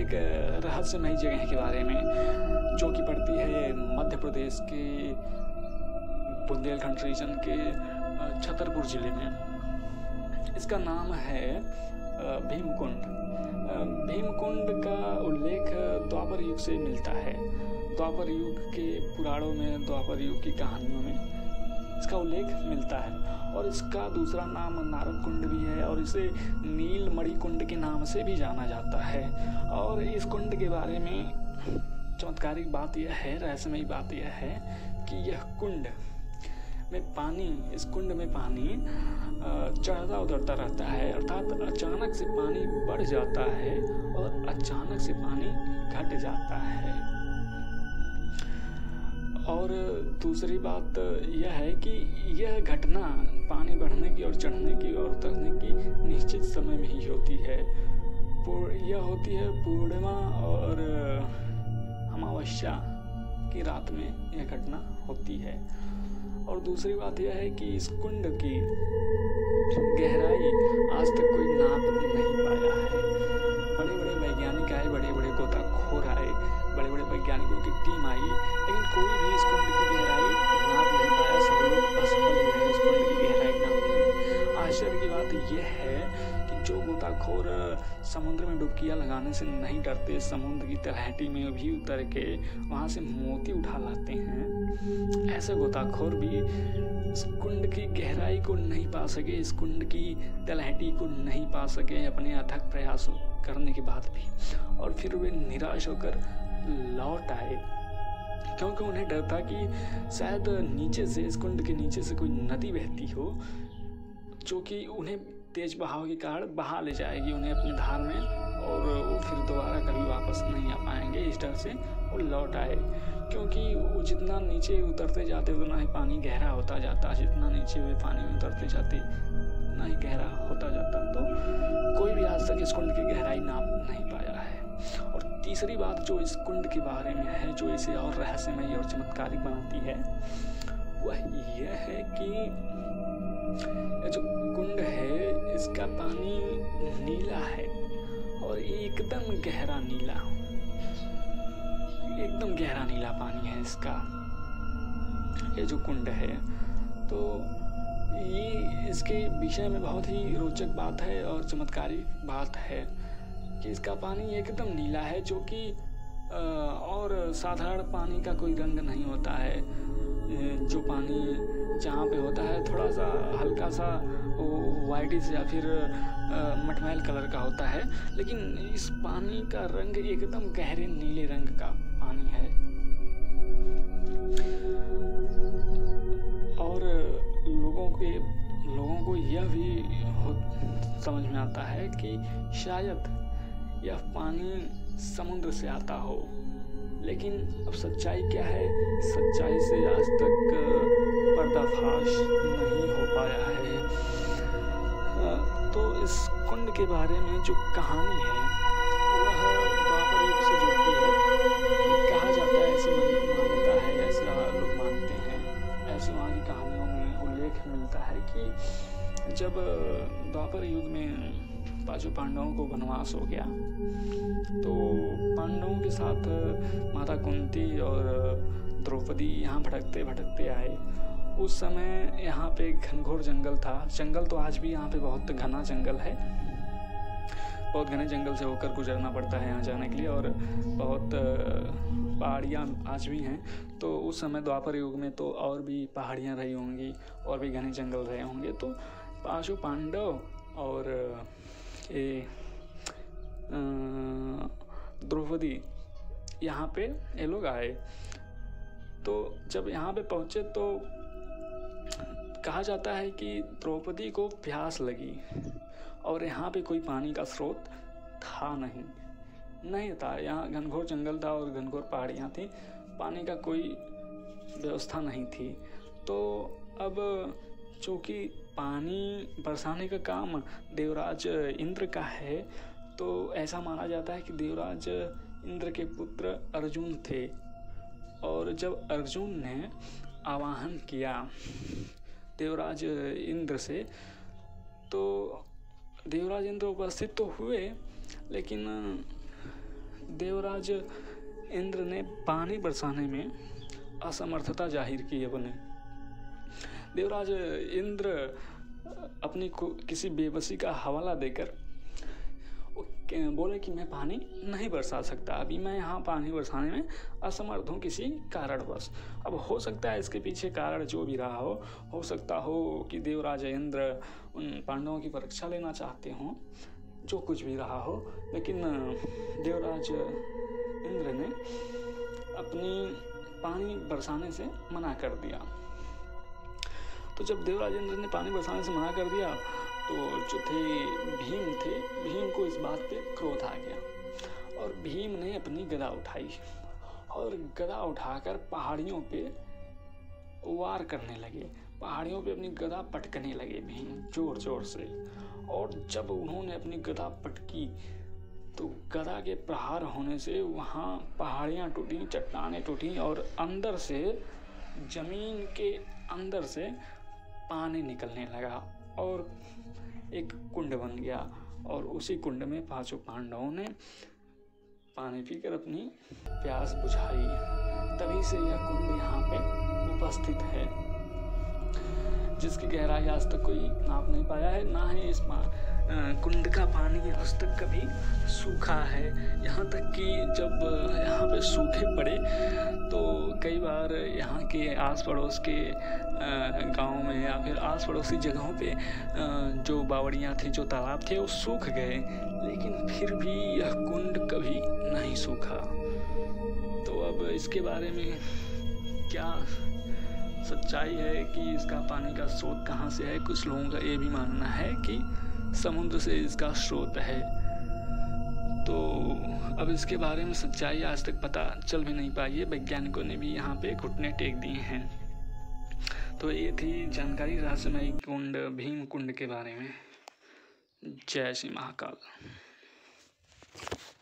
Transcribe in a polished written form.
एक रहस्यमयी जगह के बारे में, जो कि पड़ती है मध्य प्रदेश के बुंदेलखंड रीजन के छतरपुर ज़िले में। इसका नाम है भीमकुंड। भीमकुंड का उल्लेख द्वापर युग से मिलता है। द्वापर युग के पुराणों में, द्वापर युग की कहानियों में इसका उल्लेख मिलता है। और इसका दूसरा नाम नारद कुंड भी है, और इसे नीलमणि कुंड के नाम से भी जाना जाता है। और इस कुंड के बारे में चमत्कारिक बात यह है, रहस्यमयी बात यह है कि यह कुंड में पानी, इस कुंड में पानी चढ़ता उतरता रहता है, अर्थात अचानक से पानी बढ़ जाता है और अचानक से पानी घट जाता है। और दूसरी बात यह है कि यह घटना पानी बढ़ने की और चढ़ने की और उतरने की निश्चित समय में ही होती है। यह होती है पूर्णिमा और अमावस्या की रात में यह घटना होती है। और दूसरी बात यह है कि इस कुंड की गहराई आज तक कोई नाप नहीं पाया है। बड़े बड़े वैज्ञानिक आए, बड़े बड़े गोताखोर आए, बड़े बड़े वैज्ञानिकों की टीम आई, लेकिन कोई भी इस कुंड की गहराई नाप नहीं पाया। सब लोग असफल ही रहे इस कुंड की गहराई नापने में। आश्चर्य की बात यह है कि जो गोताखोर समुद्र में डुबकियां लगाने से नहीं डरते, समुद्र की तलहटी में भी उतर के वहाँ से मोती उठा लाते हैं, ऐसे गोताखोर भी इस कुंड की गहराई को नहीं पा सके, इस कुंड की तलहटी को नहीं पा सके अपने अथक प्रयास करने के बाद भी। और फिर वे निराश होकर लौट आए, क्योंकि उन्हें डर था कि शायद नीचे से, इस कुंड के नीचे से कोई नदी बहती हो, जो कि उन्हें तेज बहाव के कारण बहा ले जाएगी उन्हें अपनी धार में, और वो फिर दोबारा कभी वापस नहीं आ पाएंगे। इस डर से वो लौट आए, क्योंकि वो जितना नीचे उतरते जाते उतना ही पानी गहरा होता जाता, जितना नीचे वे पानी में उतरते जाते उतना ही गहरा होता जाता। तो कोई भी आज तक इस कुंड की गहराई नाप नहीं पाया है। और तीसरी बात जो इस कुंड के बारे में है, जो इसे और रहस्यमयी और चमत्कारिक बनाती है, वह यह है कि ये जो कुंड है इसका पानी नीला है, और एकदम गहरा नीला, एकदम गहरा नीला पानी है इसका, ये जो कुंड है। तो ये इसके विषय में बहुत ही रोचक बात है और चमत्कारिक बात है कि इसका पानी एकदम नीला है, जो कि और साधारण पानी का कोई रंग नहीं होता है। जो पानी जहाँ पे होता है थोड़ा सा हल्का सा वाइटिश या फिर मटमैल कलर का होता है, लेकिन इस पानी का रंग एकदम गहरे नीले रंग का पानी है। और लोगों को यह भी समझ में आता है कि शायद यह पानी समुद्र से आता हो, लेकिन अब सच्चाई क्या है, सच्चाई से आज तक पर्दाफाश नहीं हो पाया है। तो इस कुंड के बारे में जो कहानी है वह द्वापर युग से जुड़ती है। कहा जाता है, ऐसी मान्यता है, ऐसा लोग मानते हैं, ऐसे वहाँ की कहानियों में उल्लेख मिलता है कि जब द्वापर युग में पांचों पांडवों को वनवास हो गया, तो पांडवों के साथ माता कुंती और द्रौपदी यहाँ भटकते भटकते आए। उस समय यहाँ पे घनघोर जंगल था। जंगल तो आज भी यहाँ पे बहुत घना जंगल है, बहुत घने जंगल से होकर गुजरना पड़ता है यहाँ जाने के लिए, और बहुत पहाड़ियाँ आज भी हैं। तो उस समय द्वापर युग में तो और भी पहाड़ियाँ रही होंगी और भी घने जंगल रहे होंगे। तो पांचों पांडव और द्रौपदी यहाँ पे ये लोग आए। तो जब यहाँ पे पहुँचे तो कहा जाता है कि द्रौपदी को प्यास लगी, और यहाँ पे कोई पानी का स्रोत था नहीं था। यहाँ घनघोर जंगल था और घनघोर पहाड़ियाँ थी, पानी का कोई व्यवस्था नहीं थी। तो अब चूँकि पानी बरसाने का काम देवराज इंद्र का है, तो ऐसा माना जाता है कि देवराज इंद्र के पुत्र अर्जुन थे, और जब अर्जुन ने आवाहन किया देवराज इंद्र से, तो देवराज इंद्र उपस्थित तो हुए, लेकिन देवराज इंद्र ने पानी बरसाने में असमर्थता जाहिर की अपने। देवराज इंद्र अपनी किसी बेबसी का हवाला देकर बोले कि मैं पानी नहीं बरसा सकता, अभी मैं यहाँ पानी बरसाने में असमर्थ हूँ किसी कारणवश। अब हो सकता है इसके पीछे कारण जो भी रहा हो सकता हो कि देवराज इंद्र उन पांडवों की परीक्षा लेना चाहते हों, जो कुछ भी रहा हो, लेकिन देवराज इंद्र ने अपनी पानी बरसाने से मना कर दिया। तो जब देवराज इंद्र ने पानी बरसाने से मना कर दिया तो जो भीम को इस बात पे क्रोध आ गया और भीम ने अपनी गदा उठाई और गदा उठाकर पहाड़ियों पे वार करने लगे। पहाड़ियों पे अपनी गदा पटकने लगे भीम जोर जोर से। और जब उन्होंने अपनी गदा पटकी तो गदा के प्रहार होने से वहाँ पहाड़ियाँ टूटी, चट्टानें टूटी और अंदर से, जमीन के अंदर से पानी निकलने लगा और एक कुंड बन गया। और उसी कुंड में पांचों पांडवों ने पानी पीकर अपनी प्यास बुझाई। तभी से यह कुंड यहाँ पे उपस्थित है, जिसकी गहराई आज तक कोई नाप नहीं पाया है, ना ही इस कुंड का पानी आज तक कभी सूखा है। यहाँ तक कि जब यहाँ पे सूखे पड़े तो कई बार यहाँ के आस पड़ोस के गांव में या फिर आस पड़ोसी जगहों पे जो बावड़ियाँ थी, जो तालाब थे, वो सूख गए, लेकिन फिर भी यह कुंड कभी नहीं सूखा। तो अब इसके बारे में क्या सच्चाई है कि इसका पानी का स्रोत कहाँ से है? कुछ लोगों का ये भी मानना है कि समुद्र से इसका स्रोत है। तो अब इसके बारे में सच्चाई आज तक पता चल भी नहीं पाई है, वैज्ञानिकों ने भी यहाँ पे घुटने टेक दिए हैं। तो ये थी जानकारी रहस्यमयी कुंड, भीम कुंड के बारे में। जय श्री महाकाल।